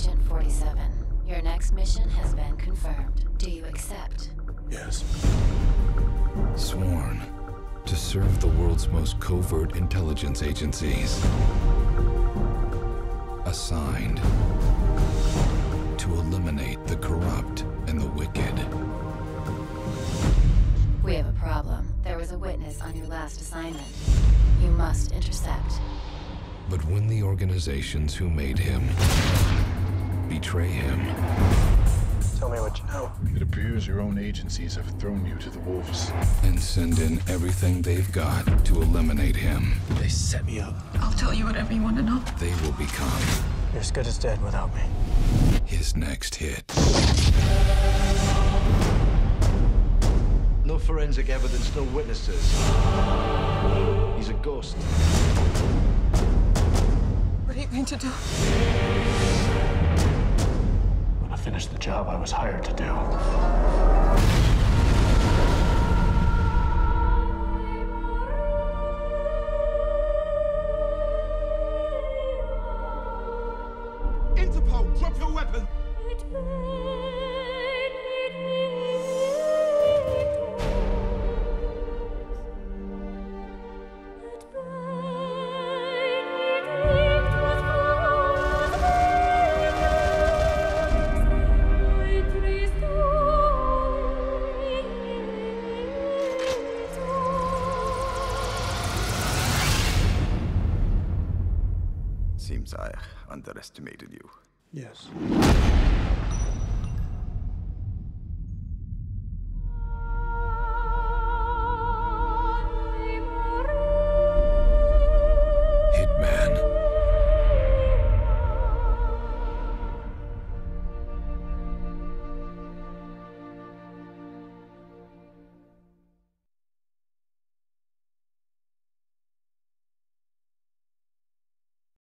Agent 47, your next mission has been confirmed. Do you accept? Yes. Sworn to serve the world's most covert intelligence agencies. Assigned to eliminate the corrupt and the wicked. We have a problem. There was a witness on your last assignment. You must intercept. But when the organizations who made him betray him... Tell me what you know. It appears your own agencies have thrown you to the wolves. and send in everything they've got to eliminate him, They set me up. I'll tell you whatever you want to know. they will become You're as good as dead without me. his next hit. No forensic evidence, no witnesses. He's a ghost. What are you going to do? I'm gonna finish the job I was hired to do. Interpol, drop your weapon! Seems I underestimated you. Yes.